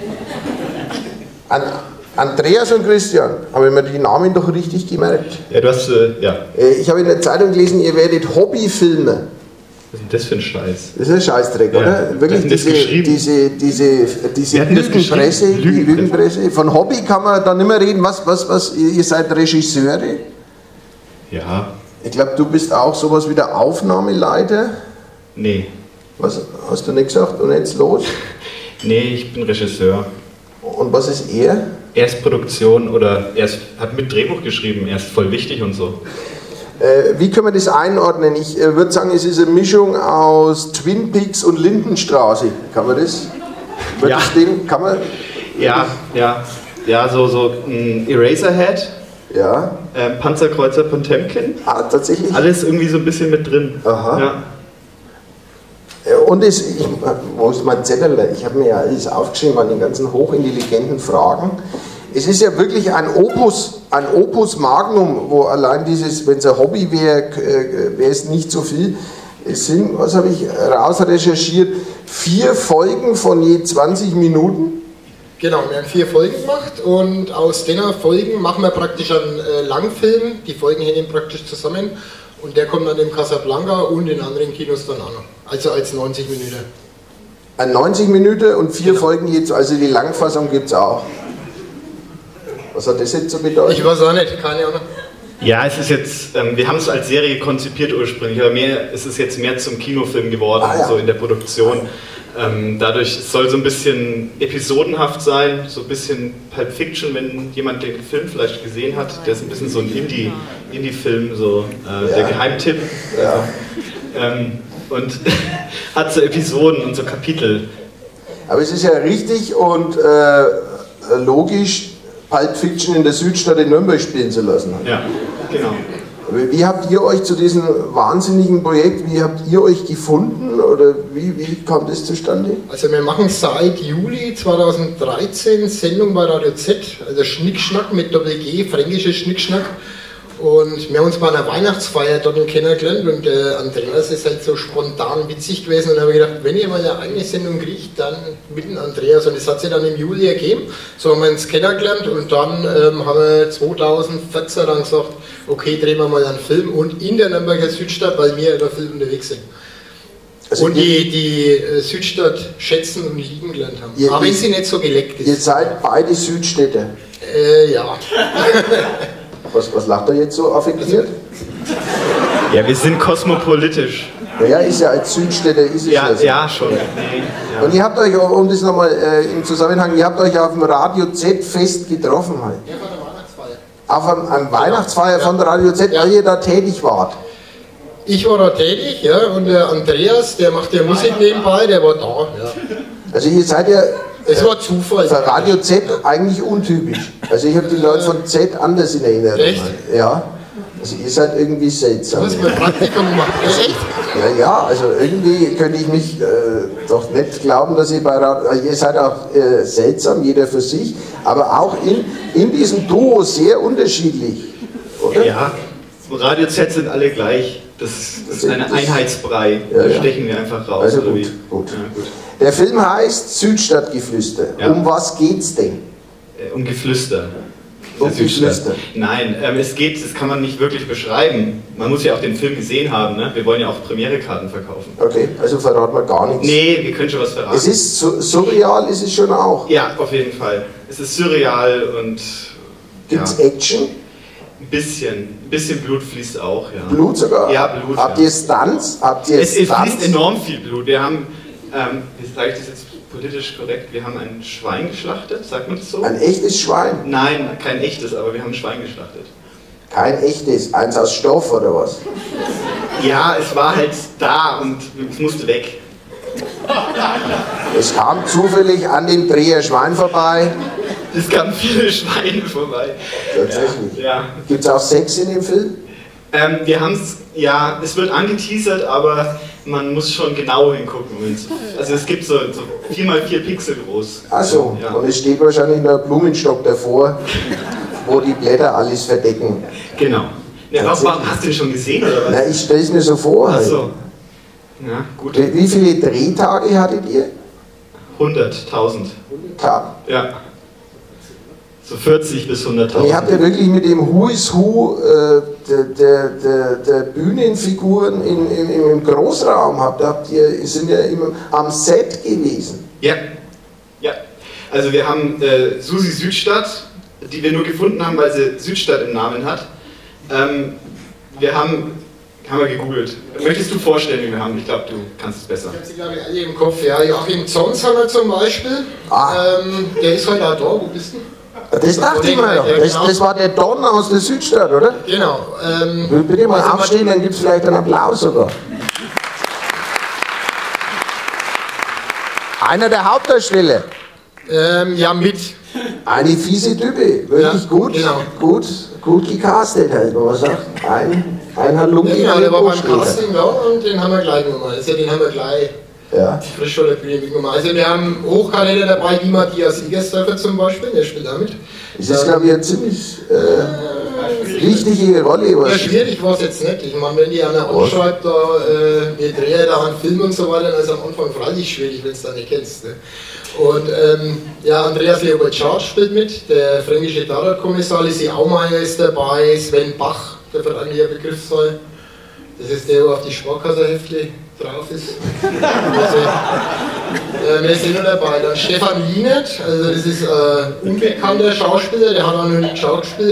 Andreas und Christian, habe ich mir die Namen doch richtig gemerkt? Ja, du hast, ja. Ich habe in der Zeitung gelesen, ihr werdet Hobbyfilmer. Was ist denn das für ein Scheiß? Das ist ein Scheißdreck, ja. Oder? Wirklich diese Lügenpresse, die Lügenpresse. Von Hobby kann man da nicht mehr reden. Ihr seid Regisseure? Ja. Ich glaube, du bist auch sowas wie der Aufnahmeleiter? Nee. Was hast du nicht gesagt? Und jetzt los? Nee, ich bin Regisseur. Und was ist er? Er ist Produktion oder hat mit Drehbuch geschrieben, er ist voll wichtig und so. Wie können wir das einordnen? Ich würde sagen, es ist eine Mischung aus Twin Peaks und Lindenstraße. Kann man das? Ja. Das Ding, kann man? Ja, so ein Eraserhead. Ja. Panzerkreuzer Potemkin. Ah, tatsächlich? Alles irgendwie so ein bisschen mit drin. Aha. Ja. Und wo ist mein Zettel? Ich habe mir ja alles aufgeschrieben an den ganzen hochintelligenten Fragen. Es ist ja wirklich ein Opus Magnum, wo allein dieses, wenn es ein Hobby wäre, wäre es nicht so viel. Es sind, was habe ich raus recherchiert, 4 Folgen von je 20 Minuten. Genau, wir haben 4 Folgen gemacht und aus den Folgen machen wir praktisch einen Langfilm. Die Folgen hängen praktisch zusammen und der kommt dann im Casablanca und in anderen Kinos dann an. Also als 90 Minuten. Ein 90 Minuten und 4 Folgen jetzt, also die Langfassung gibt es auch. Was hat das jetzt zu bedeuten? Ich weiß auch nicht, keine Ahnung. Ja, es ist jetzt, wir haben es als Serie konzipiert ursprünglich, aber es ist jetzt mehr zum Kinofilm geworden, ja. So in der Produktion. Dadurch soll so ein bisschen episodenhaft sein, so ein bisschen Pulp Fiction, wenn jemand den Film vielleicht gesehen hat. Der ist ein bisschen so ein Indie-Film, so der Geheimtipp. Ja. Und hat so Episoden und so Kapitel. Aber es ist ja richtig und logisch, Pulp Fiction in der Südstadt in Nürnberg spielen zu lassen. Ja, genau. Wie habt ihr euch zu diesem wahnsinnigen Projekt, wie habt ihr euch gefunden oder wie kam das zustande? Also wir machen seit Juli 2013 Sendung bei Radio Z, also Schnickschnack mit Doppel-G, fränkisches Schnickschnack. Und wir haben uns bei einer Weihnachtsfeier dort kennengelernt und Andreas ist halt so spontan witzig gewesen und habe gedacht, wenn ihr mal eine eigene Sendung kriegt, dann mit dem Andreas. Und das hat sich dann im Juli ergeben, so haben wir uns kennengelernt und dann haben wir 2014 dann gesagt, okay, drehen wir mal einen Film und in der Nürnberger Südstadt, weil wir da viel unterwegs sind. Also und die Südstadt schätzen und lieben gelernt haben, auch wenn sie nicht so geleckt ist. Ihr seid beide Südstädter? Ja. Was lacht er jetzt so affektiert? Ja, wir sind kosmopolitisch. Naja, ist ja als Südstädter, ist es ja. So. Ja, schon. Nee, ja. Und ihr habt euch, um das nochmal im Zusammenhang, ihr habt euch auf dem Radio Z-Fest getroffen halt. Ja, von der Weihnachtsfeier. Auf einem Weihnachtsfeier von Radio Z, weil ihr da tätig wart. Ich war da tätig, ja, und der Andreas, der macht ja Musik nebenbei, der war da. Ja. Also ihr seid ja... Es war Zufall. Für Radio Z eigentlich untypisch. Also ich habe die Leute von Z anders in Erinnerung. Echt? Ja. Also ihr seid irgendwie seltsam. Du hast mein Praktikum gemacht. Echt? Ja, also irgendwie könnte ich mich doch nicht glauben, dass ihr bei Radio... Also ihr seid auch seltsam, jeder für sich, aber auch in diesem Duo sehr unterschiedlich, oder? Ja, Radio Z sind alle gleich. Das ist eine Einheitsbrei. Da stechen wir einfach raus. Also oder gut, wie? gut. Ja, gut. Der Film heißt Südstadtgeflüster. Ja. Um was geht's denn? Um Geflüster. Um Geflüster. Nein, das kann man nicht wirklich beschreiben. Man muss ja auch den Film gesehen haben, ne? Wir wollen ja auch Premiere-Karten verkaufen. Okay, also verraten wir gar nichts. Nee, wir können schon was verraten. Es ist surreal, ist es schon auch. Ja, auf jeden Fall. Es ist surreal und... Gibt's Action? Ein bisschen Blut fließt auch, ja. Blut sogar? Ja, Blut. Habt ihr Stunts? Es fließt enorm viel Blut. Wir haben, wie sage ich das jetzt politisch korrekt, wir haben ein Schwein geschlachtet, sagt man das so? Ein echtes Schwein? Nein, kein echtes, aber wir haben ein Schwein geschlachtet. Kein echtes? Eins aus Stoff oder was? Ja, es war halt da und es musste weg. Es kam zufällig an dem Dreher Schwein vorbei. Es kamen viele Schweine vorbei. Tatsächlich. Ja. Gibt es auch Sex in dem Film? Wir haben es, ja, es wird angeteasert, aber man muss schon genau hingucken. Also es gibt so 4x4 Pixel groß. Ach so, ja. Und es steht wahrscheinlich ein Blumenstock davor, wo die Blätter alles verdecken. Genau. Ja, hast du den schon gesehen oder was? Na, ich stelle es mir so vor. Ach halt. so. Ja, gut. Wie viele Drehtage hattet ihr? 100.000. Ja. So 40 bis 100.000. Ihr habt ja wirklich mit dem Who is Who der Bühnenfiguren im Großraum, sind ja immer am Set gewesen. Ja. Ja. Also wir haben Susi Südstadt, die wir nur gefunden haben, weil sie Südstadt im Namen hat. Wir haben wir gegoogelt. Möchtest du vorstellen, wie wir haben? Ich glaube, du kannst es besser. Ich habe sie, glaube ich, alle im Kopf. Ja, Joachim Zons haben wir zum Beispiel. Der ist heute auch da. Wo bist du? Das dachte ich mir. Das war der Don aus der Südstadt, oder? Genau. Bitte mal aufstehen, dann gibt es vielleicht einen Applaus sogar. Einer der Hauptdarsteller. Ja, mit. Eine fiese Type, wirklich ja, gut, genau. gut gecastet halt, wenn man sagt. Ein hat Lumpen. Ja, der war beim Casting da und den haben wir gleich genommen. Also den haben wir gleich frisch von der Bühne mitgenommen. Also wir haben Hochkaräter dabei, wie Matthias Igersdörfer zum Beispiel, der spielt damit. Das ist, glaube ich, eine ziemlich wichtige Rolle. Ja, schwierig war es jetzt nicht. Ich meine, wenn die einer anschreibt, wir drehen da einen Film und so weiter, dann ist am Anfang freilich schwierig, wenn du es da nicht kennst. Ne? Und Andreas Leopold Schardt spielt mit, der fränkische Tatortkommissar, Lissi Aumeier ist dabei, Sven Bach, der wird eigentlich ein Begriff sein. Das ist der, der auf die Sparkasserheftli drauf ist. Also, wer ist noch dabei? Dann Stefan Lienert, also das ist ein unbekannter Schauspieler, der hat auch noch nicht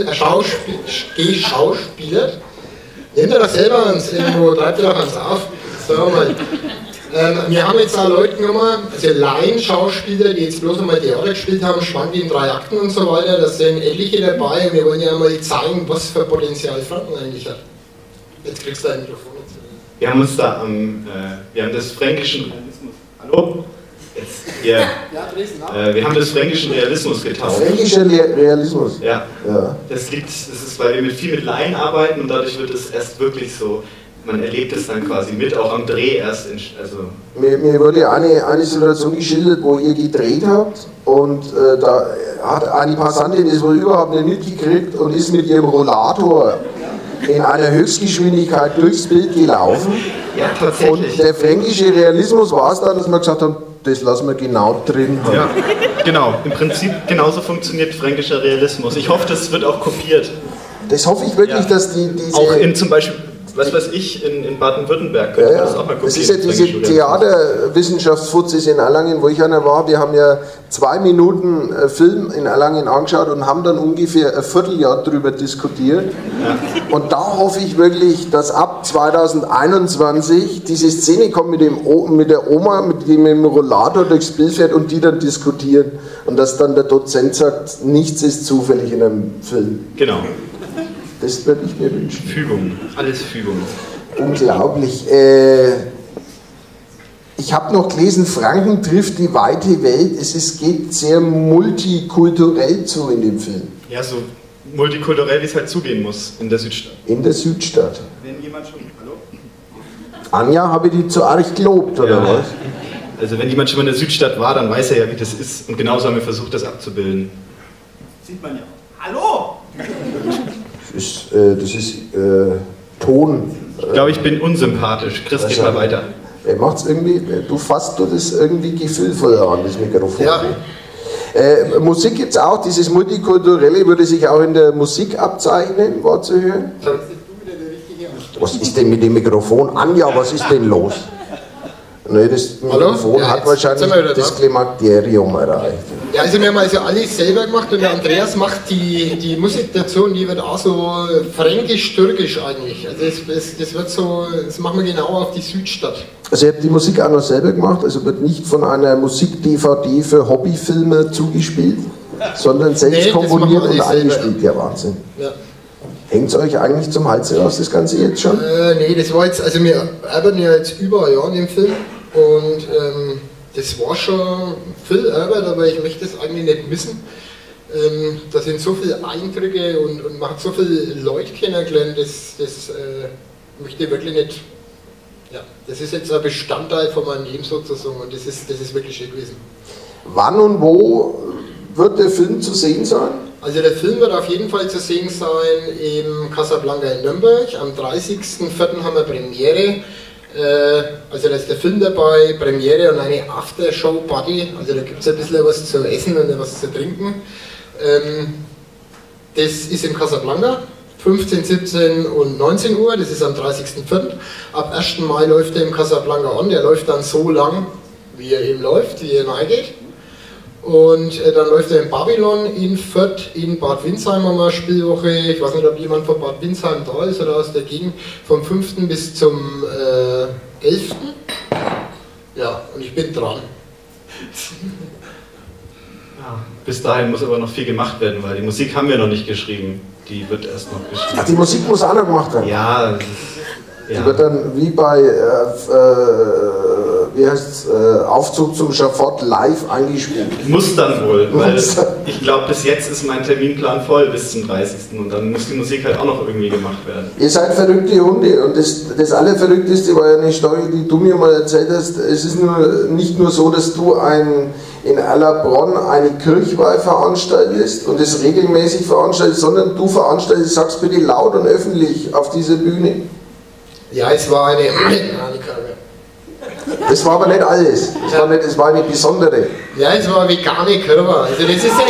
geschauspielert. Nehmt er das selber ans irgendwo, treibt er doch ans auf. Sagen wir mal. Wir haben jetzt auch Leute genommen, also Laienschauspieler, die jetzt bloß einmal Theater gespielt haben, Schwank in 3 Akten und so weiter, da sind etliche dabei und wir wollen ja mal zeigen, was für Potenzial Franken eigentlich hat. Jetzt kriegst du ein Mikrofon. Wir haben uns da wir haben das fränkischen Realismus. Hallo? Jetzt, yeah. Wir haben das fränkischen Realismus getauft. Fränkischer Realismus? Ja. Das ist, weil wir viel mit Laien arbeiten und dadurch wird es erst wirklich so. Man erlebt es dann quasi mit, auch am Dreh erst. Mir wurde eine Situation geschildert, wo ihr gedreht habt und da hat eine Passantin das wohl überhaupt nicht mitgekriegt und ist mit ihrem Rollator in einer Höchstgeschwindigkeit durchs Bild gelaufen. Ja, tatsächlich. Und der fränkische Realismus war es dann, dass wir gesagt haben, das lassen wir genau drin haben. Ja, genau. Im Prinzip genauso funktioniert fränkischer Realismus. Ich hoffe, das wird auch kopiert. Das hoffe ich wirklich, dass diese... Auch in zum Beispiel... Was weiß ich, in Baden-Württemberg könnte man das auch mal kopieren. Das ist ja diese Theaterwissenschaftsfuzis in Erlangen, wo ich einer war. Wir haben ja 2 Minuten Film in Erlangen angeschaut und haben dann ungefähr ein Vierteljahr darüber diskutiert. Ja. Und da hoffe ich wirklich, dass ab 2021 diese Szene kommt mit der Oma, mit dem im Rollator durchs Bild fährt und die dann diskutieren. Und dass dann der Dozent sagt, nichts ist zufällig in einem Film. Genau. Das würde ich mir wünschen. Fügung, alles Fügung. Unglaublich. Ich habe noch gelesen, Franken trifft die weite Welt. Geht sehr multikulturell zu in dem Film. Ja, so multikulturell, wie es halt zugehen muss in der Südstadt. In der Südstadt. Wenn jemand schon... Hallo? Anja, habe ich die zu arg gelobt, oder was? Also wenn jemand schon mal in der Südstadt war, dann weiß er ja, wie das ist. Und genauso haben wir versucht, das abzubilden. Sieht man ja. Hallo! Das ist Ton. Ich glaube, ich bin unsympathisch. Chris, geht mal weiter. Er macht's irgendwie, du fasst das irgendwie gefühlvoller an, das Mikrofon. Ja. Musik gibt es auch, dieses Multikulturelle würde sich auch in der Musik abzeichnen, war zu hören. Was ist denn mit dem Mikrofon? Anja, was ist denn los? Nee, das Mikrofon hat wahrscheinlich das Klimakterium erreicht. Ja, also wir haben also alles selber gemacht und der Andreas macht die Musik dazu und die wird auch so fränkisch-türkisch eigentlich. Also das machen wir genau auf die Südstadt. Also ihr habt die Musik auch noch selber gemacht, also wird nicht von einer Musik-DVD für Hobbyfilme zugespielt, sondern selbst komponiert und eingespielt. Ja, Wahnsinn. Ja. Hängt es euch eigentlich zum Hals raus, das Ganze jetzt schon? Nee, das war jetzt, also wir arbeiten ja jetzt über ein Jahr an dem Film und das war schon viel Arbeit, aber ich möchte das eigentlich nicht missen. Da sind so viele Eindrücke und man hat so viele Leute kennengelernt, das möchte ich wirklich nicht. Ja, das ist jetzt ein Bestandteil von meinem Leben sozusagen und das ist wirklich schön gewesen. Wann und wo wird der Film zu sehen sein? Also der Film wird auf jeden Fall zu sehen sein im Casablanca in Nürnberg. Am 30.04. haben wir Premiere. Also da ist der Film dabei, Premiere und eine Aftershow-Party. Also da gibt es ein bisschen was zu essen und was zu trinken. Das ist in Casablanca, 15, 17 und 19 Uhr, das ist am 30.04. Ab 1. Mai läuft er im Casablanca an, der läuft dann so lang, wie er eben läuft, wie er reingeht. Und dann läuft er in Babylon, in Fürth, in Bad Windsheim haben wir eine Spielwoche. Ich weiß nicht, ob jemand von Bad Windsheim da ist oder aus der Gegend. Vom 5. bis zum 11. Ja, und ich bin dran. Ja, bis dahin muss aber noch viel gemacht werden, weil die Musik haben wir noch nicht geschrieben. Die wird erst noch geschrieben. Ach, die Musik muss auch noch gemacht werden? Ja, Die wird dann wie bei wie heißt's, Aufzug zum Schafott live eingespielt. Muss dann wohl, weil ich glaube, bis jetzt ist mein Terminplan voll bis zum 30. Und dann muss die Musik halt auch noch irgendwie gemacht werden. Ihr seid verrückte Hunde und das Allerverrückteste war ja eine Story, die du mir mal erzählt hast. Es ist nicht nur so, dass du in Erlabrunn eine Kirchweih veranstaltest und das regelmäßig veranstaltest, sondern du veranstaltest, sag's bitte laut und öffentlich auf dieser Bühne. Ja, es war eine Das war aber nicht alles. Das war eine besondere. Ja, es war eine vegane Körper. Also das ist ja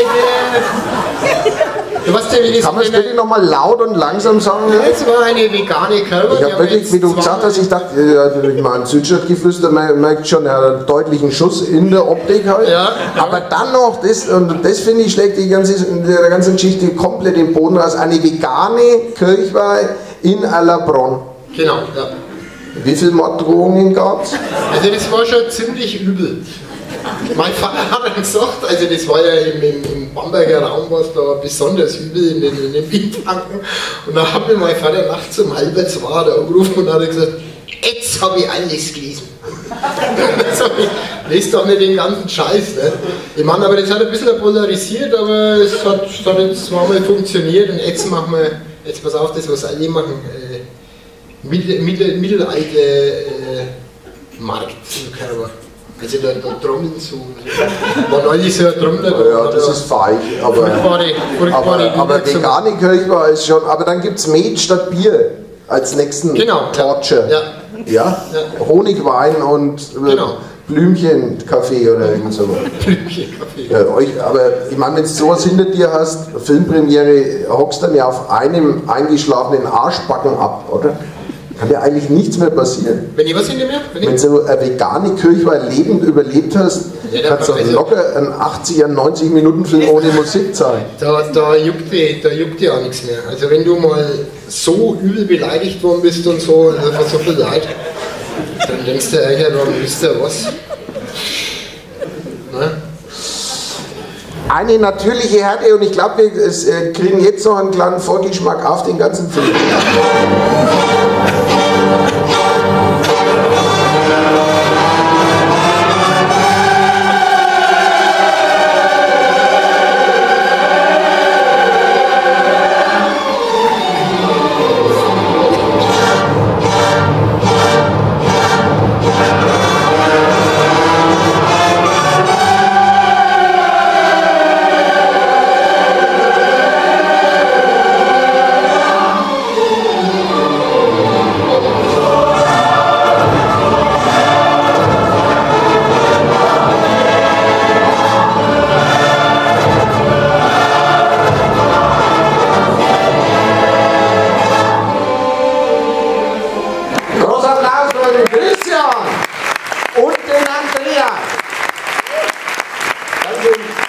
du weißt ja, wie das. Kann man es bitte nochmal laut und langsam sagen? Ja, es war eine vegane Körper. Ich habe wirklich, wie du gesagt hast, ich dachte, ich meine, Südstadtgeflüster merkt schon einen deutlichen Schuss in der Optik halt. Ja. Aber dann noch, das finde ich, schlägt der ganzen Geschichte komplett den Boden raus. Eine vegane Kirchweih in Erlabrunn. Genau, ja. Wie viele Morddrohungen gab es? Also das war schon ziemlich übel. Mein Vater hat dann gesagt, also das war ja im Bamberger Raum, war es da besonders übel in den Windtanken. Und dann hat mir mein Vater nachts um 1:30 da angerufen und hat gesagt, jetzt habe ich alles gelesen. Also, ich lese doch nicht den ganzen Scheiß. Ne? Ich meine, aber das hat ein bisschen polarisiert, aber es hat jetzt zweimal funktioniert und jetzt machen wir, jetzt pass auf, das was alle machen, mittelalter Markt im Körper. Also da trommeln so. War neulich so ein Trommler. Ja, das ist feig. Aber vegane Kirchweih ist schon. Aber dann gibt es Met statt Bier als nächsten Torture. Ja. Ja? Honigwein und Blümchenkaffee oder irgend sowas. Blümchenkaffee. Ja, aber ich meine, wenn du sowas hinter dir hast, Filmpremiere, hockst dann ja auf einem eingeschlafenen Arschbacken ab, oder? Kann ja eigentlich nichts mehr passieren. Wenn ich was hinter mir? Wenn du eine vegane Kirchweih lebend überlebt hast, kannst du locker einen 80er, 90-Minuten-Film ohne Musik zeigen. Da juckt dir auch nichts mehr. Also wenn du mal so übel beleidigt worden bist und so, also von so viel Leid, dann denkst du eigentlich, dann wisst ihr was. Ne? Eine natürliche Härte und ich glaube, wir kriegen jetzt noch einen kleinen Vorgeschmack auf den ganzen Film. Und den Andreas. Danke.